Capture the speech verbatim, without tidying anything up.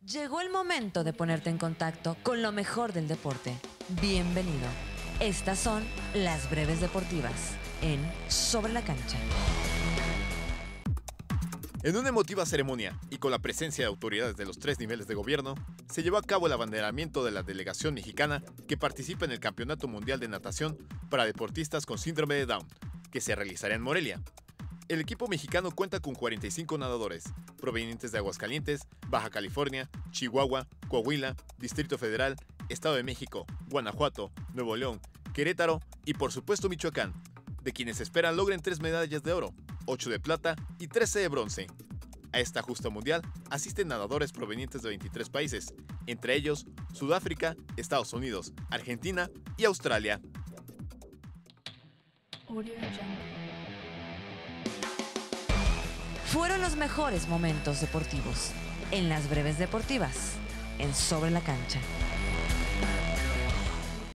Llegó el momento de ponerte en contacto con lo mejor del deporte. Bienvenido. Estas son las breves deportivas en Sobre la Cancha. En una emotiva ceremonia y con la presencia de autoridades de los tres niveles de gobierno, se llevó a cabo el abanderamiento de la delegación mexicana que participa en el Campeonato Mundial de Natación para deportistas con síndrome de Down, que se realizará en Morelia. El equipo mexicano cuenta con cuarenta y cinco nadadores, provenientes de Aguascalientes, Baja California, Chihuahua, Coahuila, Distrito Federal, Estado de México, Guanajuato, Nuevo León, Querétaro y por supuesto Michoacán, de quienes esperan logren tres medallas de oro, ocho de plata y trece de bronce. A esta justa mundial asisten nadadores provenientes de veintitrés países, entre ellos Sudáfrica, Estados Unidos, Argentina y Australia. Fueron los mejores momentos deportivos en las breves deportivas en Sobre la Cancha.